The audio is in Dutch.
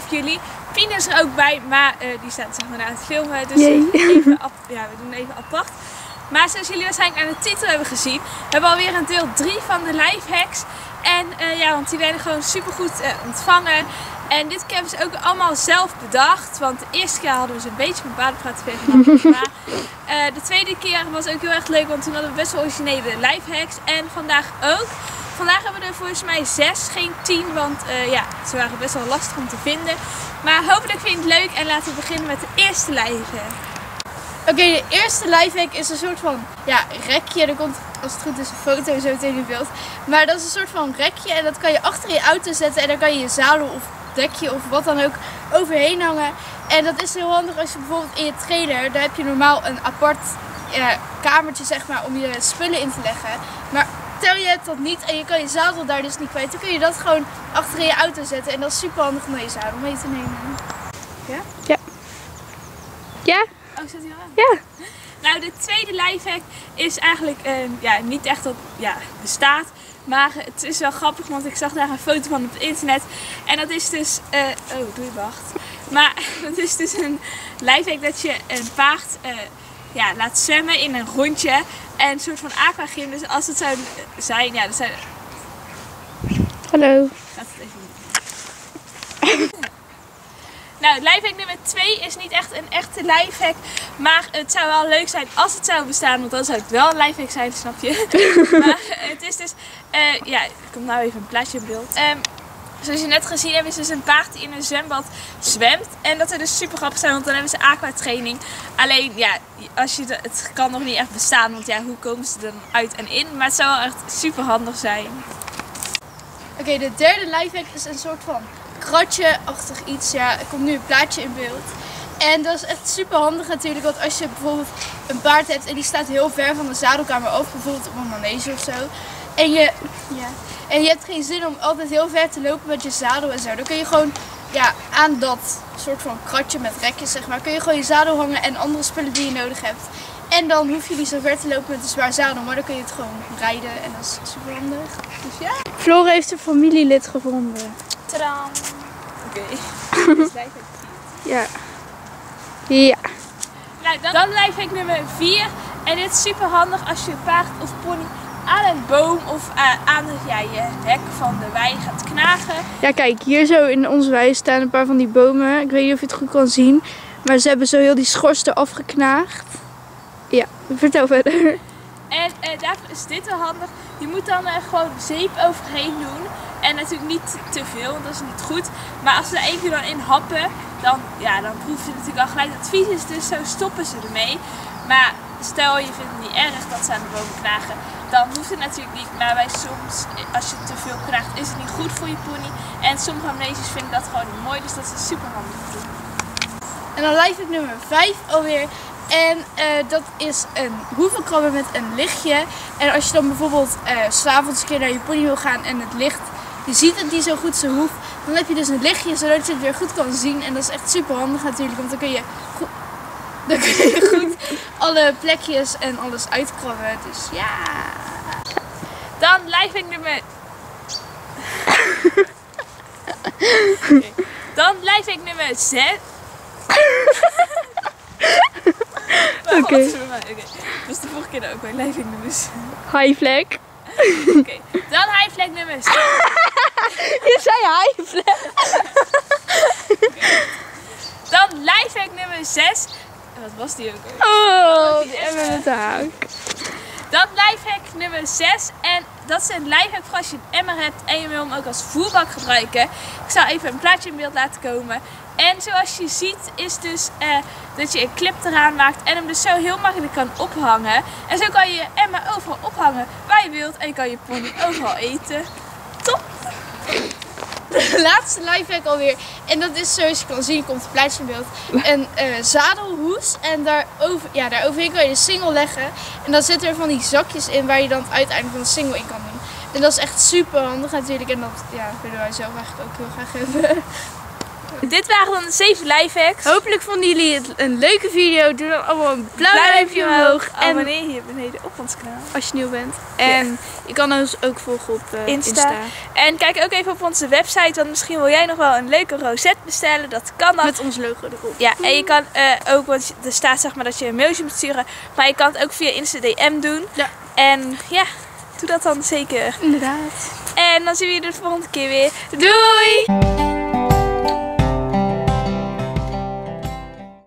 jullie. Pien is er ook bij, maar die staat zeg maar aan het filmen. Dus we doen even apart. Maar zoals jullie waarschijnlijk aan de titel hebben gezien, we hebben alweer een deel 3 van de lifehacks. En want die werden gewoon super goed ontvangen. En dit keer hebben ze ook allemaal zelf bedacht. Want de eerste keer hadden we ze een beetje van paardenpraat TV. Maar de tweede keer was ook heel erg leuk, want toen hadden we best wel originele lifehacks. En vandaag ook. Vandaag hebben we er volgens mij 6, geen 10, want ze waren best wel lastig om te vinden. Maar hopelijk vind je het leuk en laten we beginnen met de eerste lifehack. Oké, de eerste lifehack is een soort van rekje. Er komt als het goed is een foto zo meteen in beeld. Maar dat is een soort van rekje en dat kan je achter je auto zetten en dan kan je je zadel of dekje of wat dan ook overheen hangen. En dat is heel handig als je bijvoorbeeld in je trailer, daar heb je normaal een apart kamertje zeg maar om je spullen in te leggen. Maar stel je hebt dat niet en je kan je zadel daar dus niet kwijt, dan kun je dat gewoon achter in je auto zetten en dat is super handig om je zadel mee te nemen. Ja? Ja. Ja? Oh, staat hij al aan? Ja. Nou, de tweede lifehack is eigenlijk niet echt dat bestaat. Maar het is wel grappig, want ik zag daar een foto van op het internet. En dat is dus... wacht. Maar dat is dus een lifehack dat je een paard laat zwemmen in een rondje. En een soort van aquagym. Dus als het zou zijn... Ja, dat zijn... Hallo. Laat het even doen. Nou, lifehack nummer 2 is niet echt een echte lifehack, maar het zou wel leuk zijn als het zou bestaan, want dan zou het wel een lifehack zijn, snap je? Maar het is dus, er komt nou even een plaatje in beeld. Zoals je net gezien hebt is dus een paard die in een zwembad zwemt en dat zou dus super grappig zijn, want dan hebben ze aquatraining. Alleen het kan nog niet echt bestaan, want hoe komen ze er dan uit en in, maar het zou wel echt super handig zijn. Oké, de derde lifehack is een soort van kratje-achtig iets. Ja, er komt nu een plaatje in beeld. En dat is echt super handig natuurlijk, want als je bijvoorbeeld een paard hebt en die staat heel ver van de zadelkamer af, bijvoorbeeld op een manege of zo. En je hebt geen zin om altijd heel ver te lopen met je zadel en zo. Dan kun je gewoon aan dat soort van kratje met rekjes zeg maar, kun je gewoon je zadel hangen en andere spullen die je nodig hebt. En dan hoef je niet zo ver te lopen met een zwaar zadel, maar dan kun je het gewoon rijden en dat is super handig. Dus ja. Flora heeft een familielid gevonden. Tadaa! Oké. Ja. Ja. Nou, dan lifehack nummer 4. En dit is super handig als je paard of pony aan een boom of aan je hek van de wei gaat knagen. Ja, kijk, hier zo in onze wei staan een paar van die bomen. Ik weet niet of je het goed kan zien, maar ze hebben zo heel die schors eraf geknaagd. Ja, vertel verder. En daarvoor is dit wel handig. Je moet dan gewoon zeep overheen doen. En natuurlijk niet te veel, want dat is niet goed. Maar als ze er één keer dan in happen, dan proef je natuurlijk al gelijk dat het vies is. Dus zo stoppen ze ermee. Maar stel je vindt het niet erg dat ze aan de bomen knagen, dan hoeft het natuurlijk niet. Maar soms, als je te veel knaagt, is het niet goed voor je pony. En sommige maneges vinden dat gewoon niet mooi, dus dat is super handig te doen. En dan lifehack nummer 5 alweer. En dat is een hoevenkrabber met een lichtje. En als je dan bijvoorbeeld 's avonds een keer naar je pony wil gaan en het licht, je ziet het niet zo goed zijn hoef, dan heb je dus een lichtje zodat je het weer goed kan zien. En dat is echt super handig natuurlijk, want dan kun je goed alle plekjes en alles uitkrabben. Dus ja. Dan lifehack nummer... Okay. Dan lifehack nummer 6. Oké. Dat is de vorige keer ook bij lifehack nummer 6. High flag. Oké. Dan lifehack nummer 6. Je zei high flag. Dan lifehack nummer 6. En wat was die ook? Oh, die hebben met de haak. Dan lifehack nummer 6. En dat is een lifehack voor als je een emmer hebt en je wil hem ook als voerbak gebruiken. Ik zal even een plaatje in beeld laten komen. En zoals je ziet is dus dat je een clip eraan maakt en hem dus zo heel makkelijk kan ophangen. En zo kan je je emmer overal ophangen waar je wilt en je kan je pony overal eten. Top! De laatste lifehack alweer. En dat is zoals je kan zien, komt het plaatje in beeld. Een zadelhoes. En daaroverheen kan je de singel leggen. En dan zitten er van die zakjes in waar je dan het uiteinde van de singel in kan doen. En dat is echt super handig natuurlijk. En dat willen wij zelf eigenlijk ook heel graag hebben. Dit waren dan de 7 lifehacks. Hopelijk vonden jullie het een leuke video. Doe dan allemaal een blauw duimpje omhoog. En abonneer hier beneden op ons kanaal. als je nieuw bent. En je kan ons ook volgen op Insta. En kijk ook even op onze website, want misschien wil jij nog wel een leuke rosette bestellen. Dat kan dan. Met ons logo erop. Ja, en je kan ook, want er staat zeg maar dat je een mailtje moet sturen. Maar je kan het ook via Insta DM doen. Ja. En ja, doe dat dan zeker. Inderdaad. En dan zien we je de volgende keer weer. Doei!